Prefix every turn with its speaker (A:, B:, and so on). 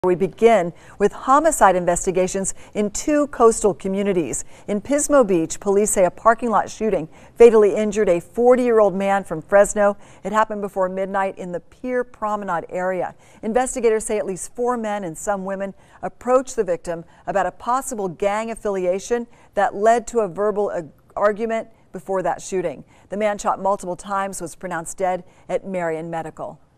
A: We begin with homicide investigations in two coastal communities. In Pismo Beach, police say a parking lot shooting fatally injured a 40-year-old man from Fresno. It happened before midnight in the Pier Promenade area. Investigators say at least 4 men and some women approached the victim about a possible gang affiliation that led to a verbal argument before that shooting. The man shot multiple times was pronounced dead at Marion Medical.